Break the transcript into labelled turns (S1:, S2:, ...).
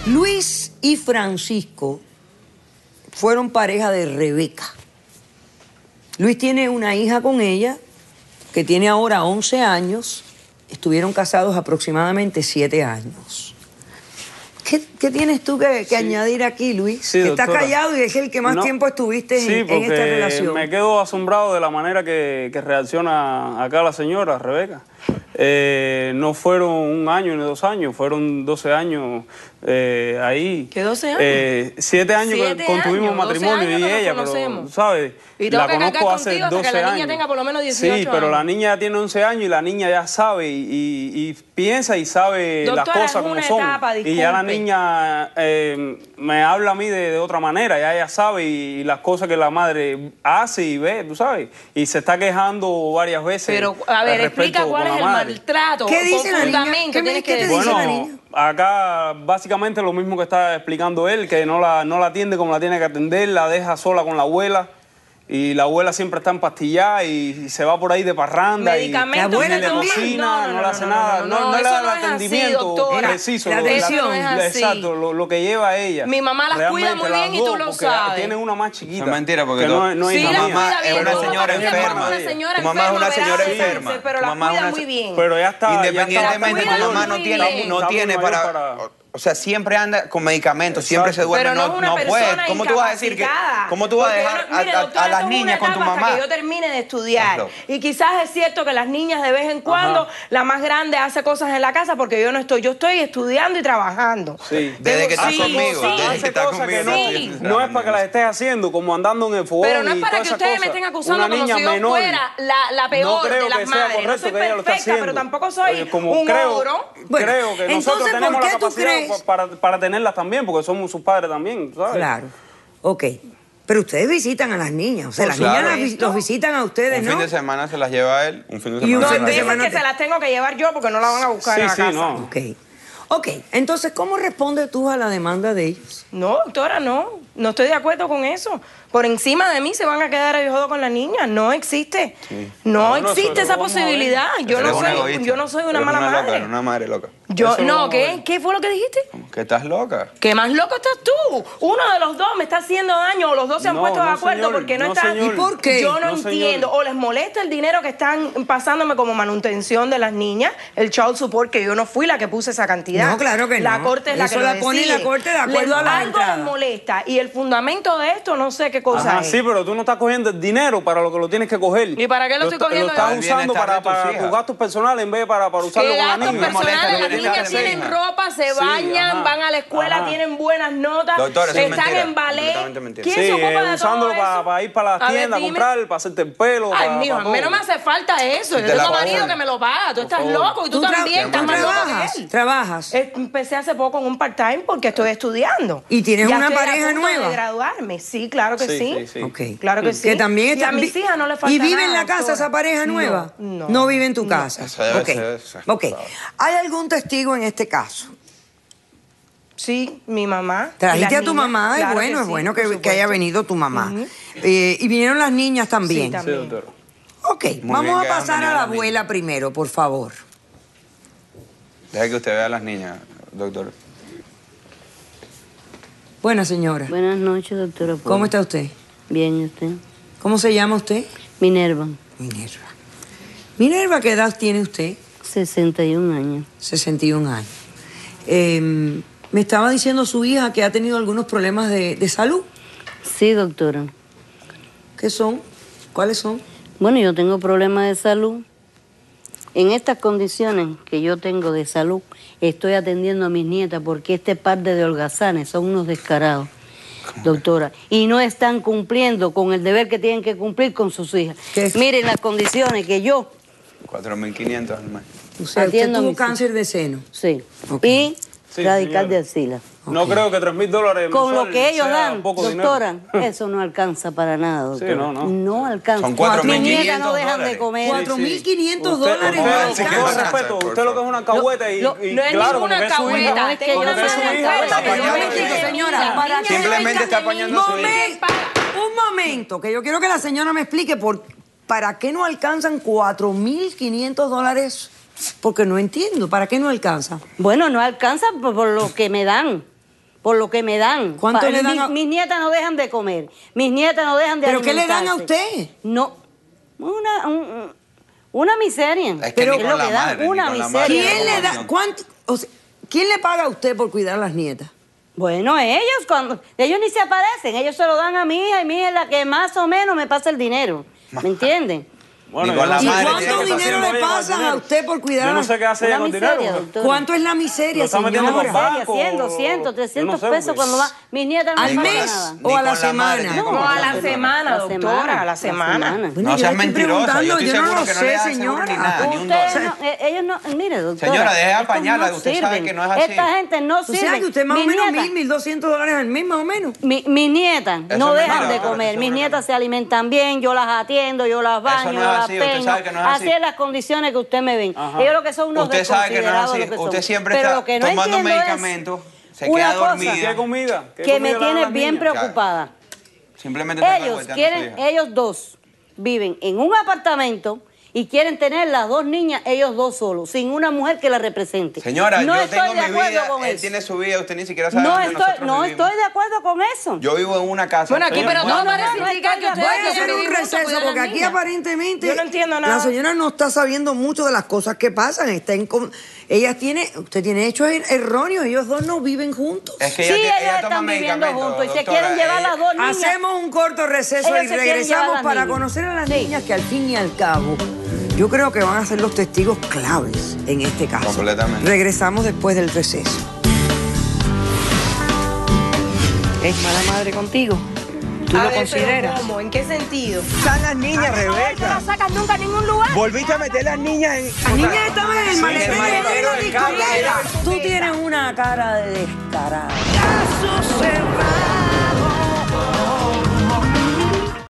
S1: Luis y Francisco fueron pareja de Rebeca. Luis tiene una hija con ella, que tiene ahora 11 años. Estuvieron casados aproximadamente 7 años. ¿Qué tienes tú que añadir aquí, Luis?
S2: Sí,
S1: que estás callado y es el que más tiempo estuviste en esta relación.
S2: Me quedo asombrado de la manera que reacciona acá la señora, Rebeca. No fueron 1 año ni 2 años, fueron 12 años ahí.
S1: ¿Qué 12 años?
S2: 7 años que construimos matrimonio y ella, pero, ¿sabes?
S3: Y
S2: la conozco hace 12
S3: que la niña
S2: años.
S3: tenga por lo menos 18
S2: sí, pero
S3: años.
S2: la niña ya tiene 11 años y la niña ya sabe y piensa y sabe
S3: Doctora,
S2: las cosas como son.
S3: Etapa,
S2: y ya la niña me habla a mí de otra manera, ya ella sabe y las cosas que la madre hace y ve, tú sabes. Y se está quejando varias veces.
S3: Pero, a ver, explica cuál es el maltrato.
S1: ¿Qué dice la niña? ¿Qué te dice la niña?
S2: Acá básicamente lo mismo que está explicando él, que no la atiende como la tiene que atender, la deja sola con la abuela. Y la abuela siempre está empastillada y se va por ahí de parranda.
S3: Medicamentos,
S2: y ni le cocina, no le hace nada. No le da el atendimiento preciso.
S3: La atención no es así.
S2: Exacto, lo que lleva a ella.
S3: Mi mamá las cuida muy bien y tú lo sabes.
S2: Tiene una más chiquita.
S4: Es mentira, porque
S2: no es
S3: sí,
S2: hija
S3: la
S2: mía.
S3: cuida bien.
S4: Es una señora enferma. Tu mamá es una señora enferma.
S3: Pero la cuida muy bien.
S2: Pero ya está.
S4: Independientemente,
S3: ya está
S4: tu mamá no tiene para... O sea, siempre anda con medicamentos, siempre se duerme, no puede. ¿Cómo tú vas a decir que... ¿Cómo tú vas a dejar a las niñas con tu mamá?
S3: Hasta que yo termine de estudiar. Y quizás es cierto que las niñas de vez en cuando, la más grande hace cosas en la casa porque yo no estoy. Yo estoy estudiando y trabajando.
S2: Sí.
S4: Desde que estás conmigo.
S2: Desde que estás conmigo. No es para que las estés haciendo como andando en el fogón.
S3: Pero no es para que ustedes me estén acusando como si yo fuera la peor de las madres. No soy perfecta, pero tampoco soy un ogro.
S2: Creo que nosotros tenemos la capacidad para tenerlas también, porque somos sus padres también, ¿sabes?
S1: Claro. Ok. Pero ustedes visitan a las niñas. O sea, las niñas los visitan a ustedes, ¿no?
S4: Un fin de semana se las lleva él, un fin de
S1: Y un
S4: semana
S1: fin de semana
S3: que se las tengo que llevar yo porque no la van a buscar a la casa.
S2: No.
S1: Ok. Entonces, ¿cómo respondes tú a la demanda de ellos?
S3: No, doctora, no. No estoy de acuerdo con eso. Por encima de mí se van a quedar ellos dos con la niña. No existe.
S4: Sí.
S3: No existe esa posibilidad. Yo no soy una mala madre.
S4: Una madre loca.
S3: ¿Qué fue lo que dijiste?
S4: ¿Que estás loca?
S3: ¿Qué más loco estás tú? Uno de los dos me está haciendo daño o los dos se han puesto de acuerdo
S2: señor,
S3: porque no están...
S2: señor.
S1: ¿Y por qué?
S3: Yo no entiendo.
S2: Señor.
S3: O les molesta el dinero que están pasándome como manutención de las niñas, el child support, que yo no fui la que puse esa cantidad.
S1: No, claro que no.
S3: La corte es la que
S1: Eso
S3: lo
S1: la pone
S3: decide.
S1: la corte de acuerdo a la entrada.
S3: Algo les molesta y el fundamento de esto no sé qué cosa es.
S2: Sí, pero tú no estás cogiendo el dinero para lo que lo tienes que coger.
S3: ¿Y para qué lo estoy cogiendo?
S2: Lo estás
S3: yo?
S2: usando para tus gastos personales en vez de para usarlo con la
S3: gastos
S2: niña.
S3: personales? Las niñas tienen ropa, se bañan, van a la escuela, tienen buenas notas,
S4: Doctora, eso es
S3: están
S4: mentira.
S3: en ballet.
S4: Completamente mentira.
S3: ¿Quién se ocupa de
S2: usándolo
S3: todo eso?
S2: para ir para la tienda a comprar, para hacerte el pelo.
S3: Ay, mijo, a mí no me hace falta eso. Yo tengo marido que me lo paga. Tú estás loco y tú también estás más loco que él.
S1: ¿Trabajas?
S3: Empecé hace poco en un part-time porque estoy estudiando.
S1: ¿Y tienes
S3: Ya
S1: una
S3: estoy a
S1: pareja
S3: punto
S1: nueva?
S3: de graduarme. Sí, claro que sí.
S1: Ok.
S3: Claro que sí.
S1: Que también
S3: y a mis hijas no les falta
S1: ¿Y vive en
S3: nada,
S1: la casa
S3: doctora.
S1: esa pareja nueva?
S3: No.
S1: No vive en tu casa.
S4: Eso debe ser.
S1: Ok. ¿Hay algún testigo en este caso?
S3: Sí, mi mamá.
S1: Trajiste a tu
S3: niñas.
S1: mamá,
S3: Claro
S1: es bueno
S3: por
S1: que haya
S3: supuesto.
S1: venido tu mamá. Y vinieron las niñas también.
S3: Sí, también.
S2: Sí, doctora.
S1: Ok, vamos
S4: bien
S1: a
S4: que hayan
S1: pasar
S4: venido
S1: a la
S4: las
S1: abuela primero, por favor.
S4: Deja que usted vea a las niñas, doctor.
S1: Buena señora.
S5: Buenas noches, doctora.
S1: ¿Cómo está usted?
S5: Bien, ¿y usted?
S1: ¿Cómo se llama usted?
S5: Minerva,
S1: Minerva. Minerva, ¿qué edad tiene usted?
S5: 61 años.
S1: 61 años. Me estaba diciendo su hija que ha tenido algunos problemas de salud.
S5: Sí, doctora.
S1: ¿Qué son? ¿Cuáles son?
S5: Bueno, yo tengo problemas de salud. En estas condiciones que yo tengo de salud, estoy atendiendo a mis nietas porque este par de holgazanes son unos descarados, doctora. Y no están cumpliendo con el deber que tienen que cumplir con sus hijas.
S1: ¿Qué?
S5: Miren las condiciones que yo
S4: 4.500 al mes.
S1: O sea, usted
S5: atiendo a
S1: tuvo
S5: mis
S1: cáncer de seno.
S5: Sí.
S1: Ok.
S5: Y
S2: Sí,
S5: radical
S2: señora.
S5: de axila.
S2: No creo que $3.000
S5: Con lo
S2: mensual
S5: que ellos
S2: sea
S5: dan,
S2: poco
S5: doctora,
S2: dinero.
S5: eso no alcanza para nada, doctora.
S2: Sí, no.
S5: No alcanza.
S4: Son 4.500
S5: Mis nietas no dejan de
S4: dólares.
S5: comer.
S1: $4.500
S2: Usted,
S1: no
S2: con
S1: alcanza.
S2: todo respeto, usted lo que es una cahueta y
S3: no es
S2: claro,
S3: ninguna
S2: como que es su hija,
S3: cahueta,
S5: tengo
S2: como que es su
S5: una
S2: hija,
S5: cahueta,
S2: está
S5: yo me
S2: apañando.
S5: digo,
S1: señora, para que
S4: Simplemente está apañando a su hija.
S1: Un momento, que yo quiero que la señora me explique para qué no alcanzan $4.500, porque no entiendo, ¿para qué no alcanza?
S5: Bueno, no alcanza por lo que me dan. por lo que me dan.
S1: ¿Cuánto le dan?
S5: Mis nietas no dejan de comer, mis nietas no dejan de alimentarse.
S1: ¿Pero qué le dan a usted?
S5: No, una miseria.
S4: Es que
S5: pero
S4: ni con la madre,
S5: una miseria.
S1: ¿Quién le da? ¿Quién le paga a usted por cuidar a las nietas?
S5: Bueno, ellos ni se aparecen, ellos se lo dan a mi hija y mi hija es la que más o menos me pasa el dinero. ¿Me entienden?
S2: Bueno,
S1: ¿Y cuánto dinero le pasan a usted por cuidar?
S2: Yo no sé qué hace ella con dinero.
S1: ¿Cuánto es la miseria, señora?
S5: 100, 200, 300 pesos cuando va. Mis nietas no
S1: ¿al mes
S5: nada.
S1: o a la semana?
S3: No, a la semana, doctora, a la semana.
S4: No seas mentirosa, yo estoy seguro que no le da seguro ni nada, ni un dólar.
S5: Ellos no, mire, doctora.
S4: Señora, deje de apañarla, usted sabe que no es así.
S5: Esta gente no sirve.
S1: O sea, que usted más o menos $1,200 al mes, más o menos.
S5: Mis nietas no dejan de comer. Mis nietas se alimentan bien, yo las atiendo, yo las baño, yo las peino. Así es las condiciones que usted me ven. Ellos lo que son unos
S4: usted sabe que no es así. Usted siempre está tomando medicamentos, se queda dormida.
S2: ¿Qué comida?
S5: Que me tiene bien preocupada.
S4: Simplemente
S5: ellos dos viven en un apartamento y quieren tener las dos niñas, ellos dos solos, sin una mujer que la represente.
S4: Señora, yo tengo mi vida, él tiene su vida, usted ni siquiera sabe dónde nosotros vivimos.
S5: No estoy de acuerdo con eso.
S4: Yo vivo en una casa.
S3: Bueno, aquí, pero no significa que ustedes
S1: voy a hacer un receso, porque aquí aparentemente
S3: yo no entiendo nada.
S1: La señora no está sabiendo mucho de las cosas que pasan. Usted tiene hechos erróneos, ellos dos no viven juntos.
S4: Es que
S5: sí,
S4: ella toma
S5: están viviendo juntos y se
S4: doctora,
S5: quieren llevar las dos niñas.
S1: Hacemos un corto receso y regresamos para conocer a las niñas que al fin y al cabo yo creo que van a ser los testigos claves en este caso.
S4: Completamente.
S1: Regresamos después del receso. ¿Es mala madre contigo? ¿Tú lo consideras?
S3: ¿Cómo? ¿En qué sentido?
S1: Están las niñas, Rebeca.
S3: No sacas nunca a ningún lugar.
S1: Volviste a meter las niñas en... Las niñas estaban en el maletero de la discoteca. Tú tienes una cara de descarada. ¿Qué sucede?